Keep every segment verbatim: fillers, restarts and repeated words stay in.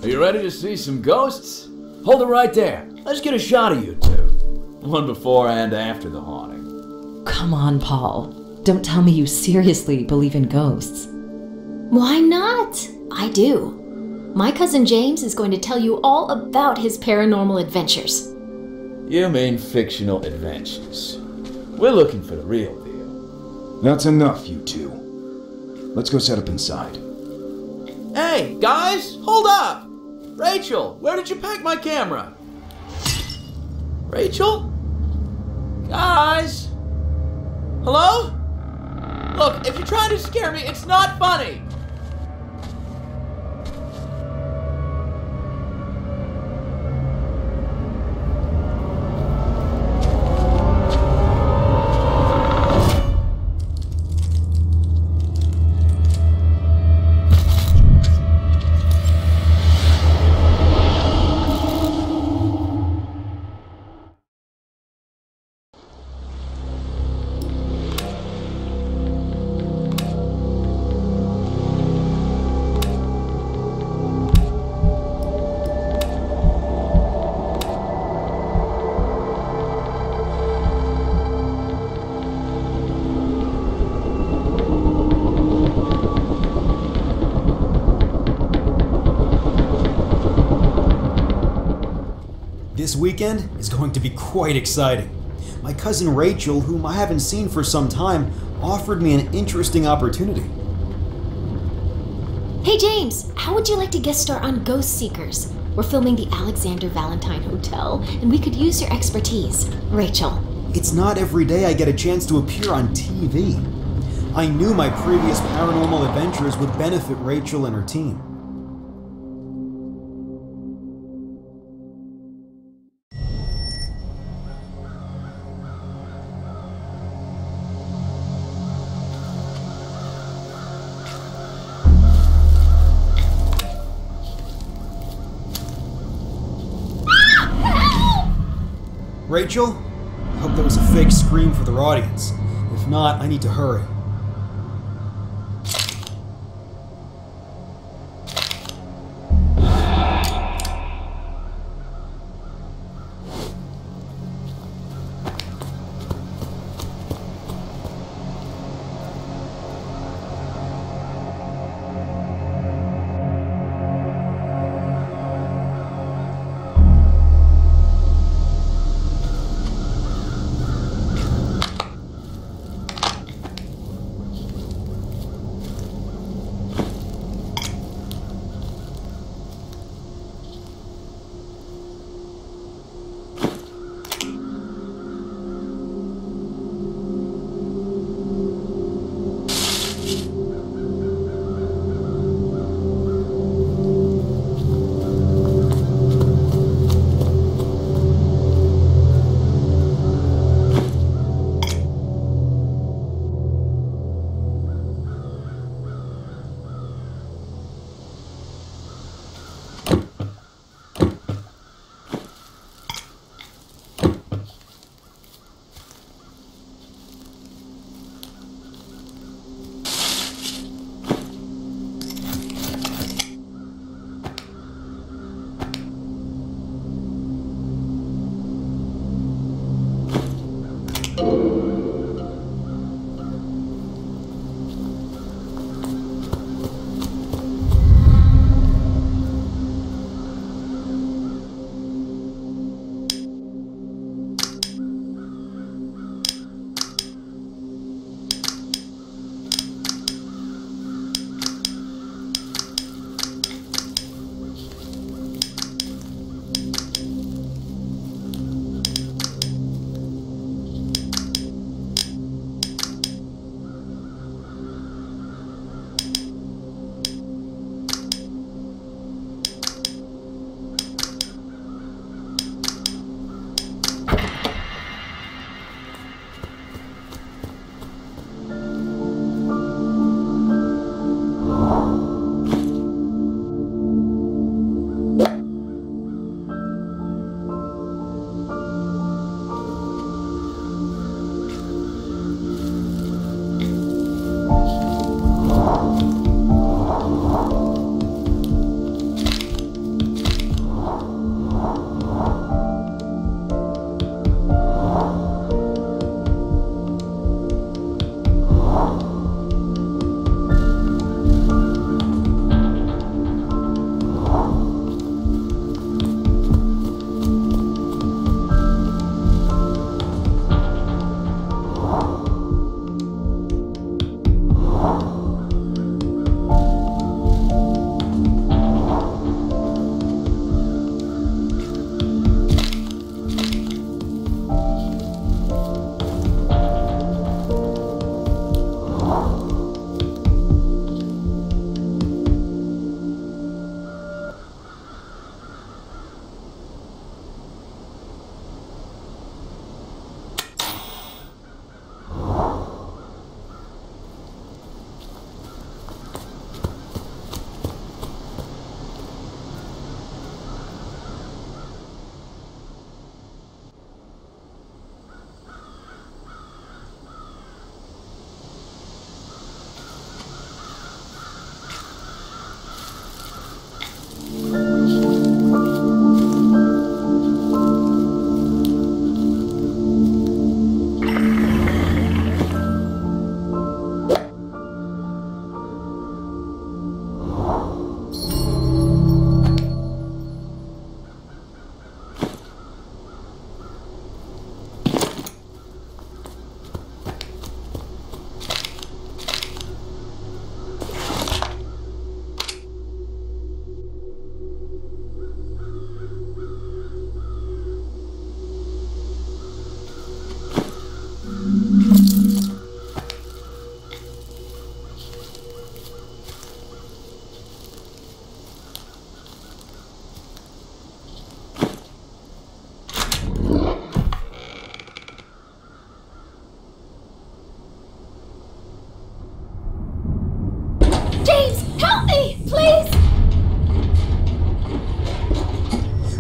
Are you ready to see some ghosts? Hold it right there. Let's get a shot of you two. One before and after the haunting. Come on, Paul. Don't tell me you seriously believe in ghosts. Why not? I do. My cousin James is going to tell you all about his paranormal adventures. You mean fictional adventures. We're looking for the real deal. That's enough, you two. Let's go set up inside. Hey, guys, hold up! Rachel, where did you pack my camera? Rachel? Guys? Hello? Look, if you're trying to scare me, it's not funny! This weekend is going to be quite exciting. My cousin Rachel, whom I haven't seen for some time, offered me an interesting opportunity. Hey James, how would you like to guest star on Ghost Seekers? We're filming the Alexander Valentine Hotel, and we could use your expertise. Rachel. It's not every day I get a chance to appear on T V. I knew my previous paranormal adventures would benefit Rachel and her team. Rachel? I hope that was a fake scream for their audience. If not, I need to hurry.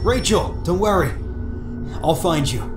Rachel, don't worry. I'll find you.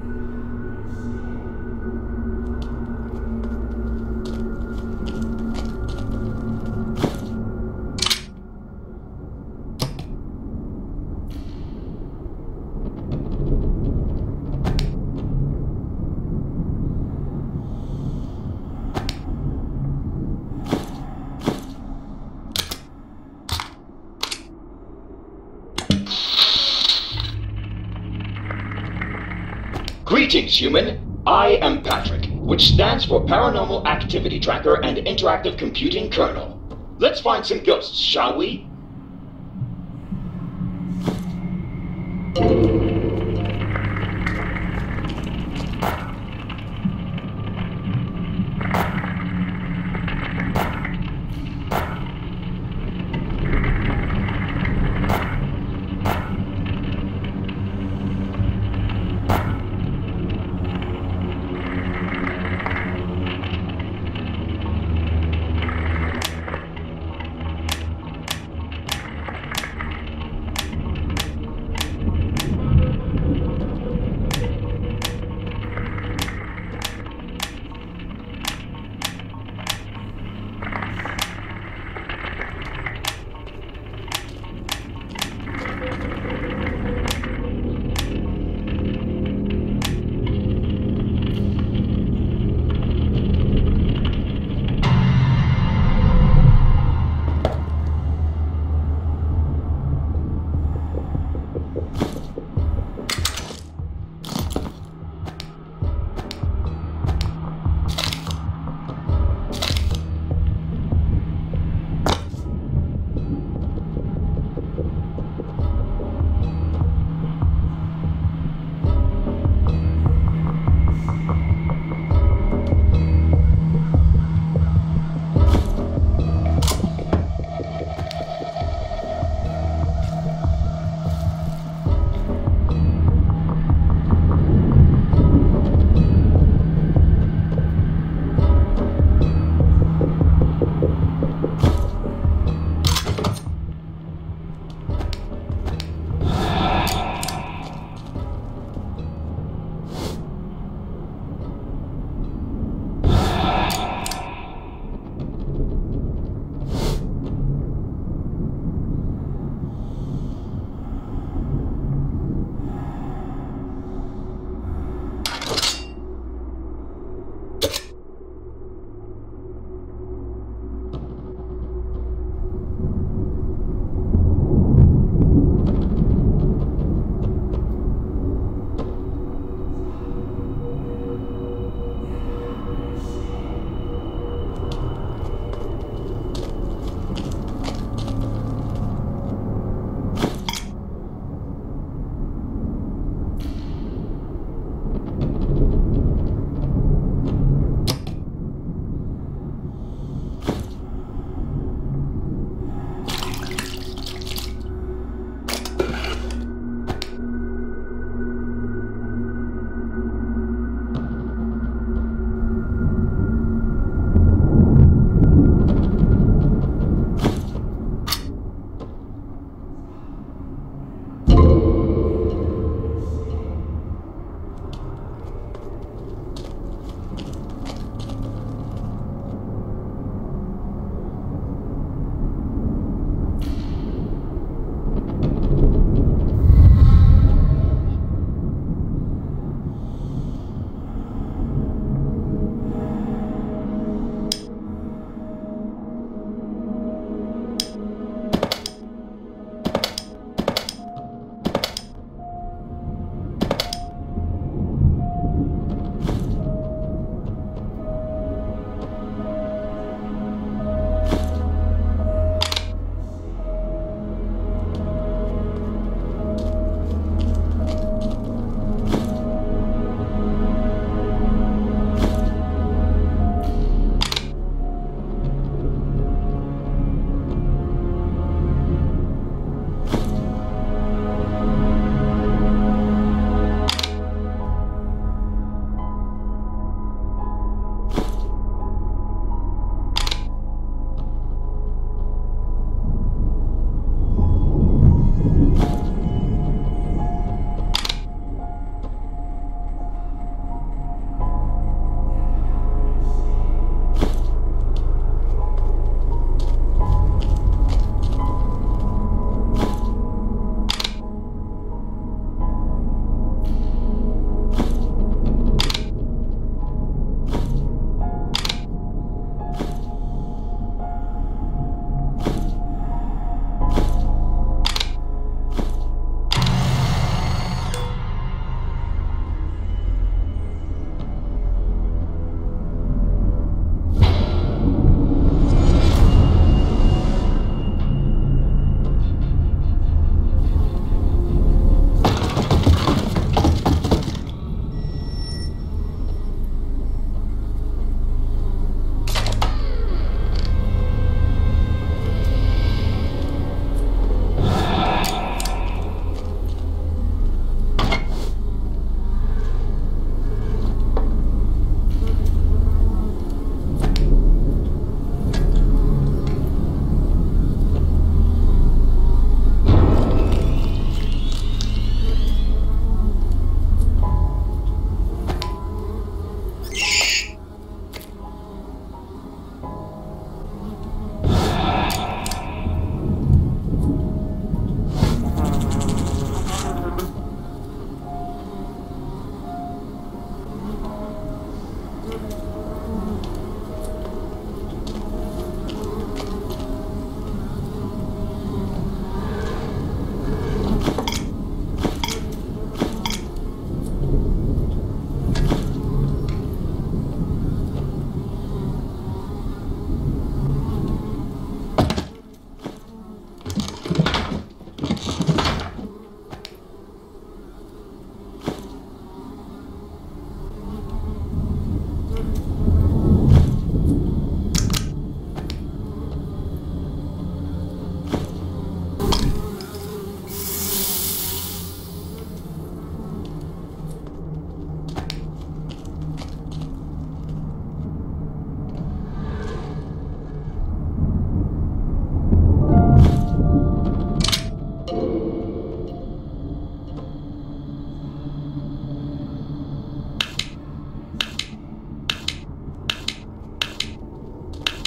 Greetings, human. I am Patrick, which stands for Paranormal Activity Tracker and Interactive Computing Kernel. Let's find some ghosts, shall we?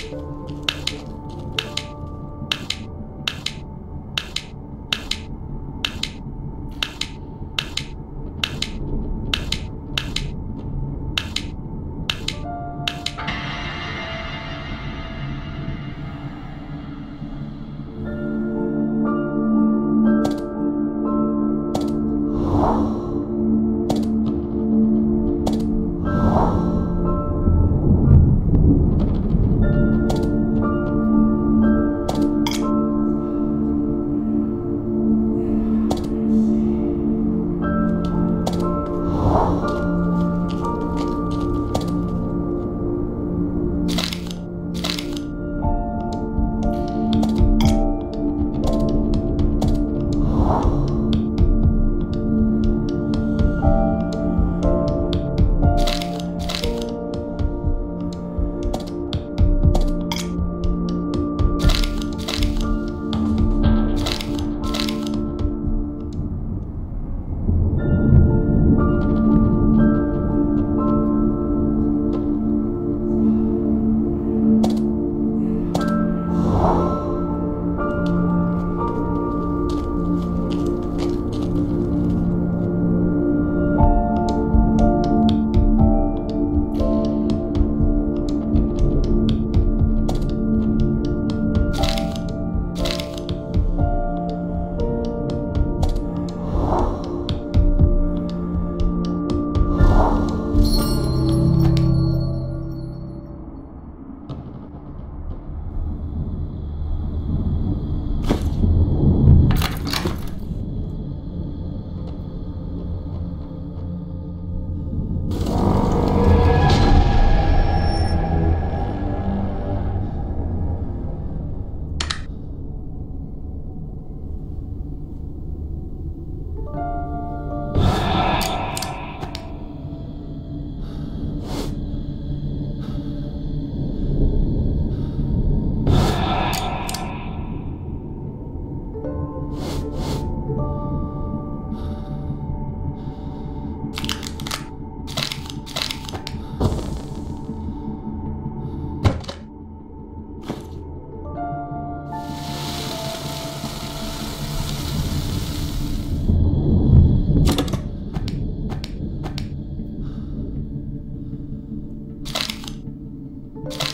You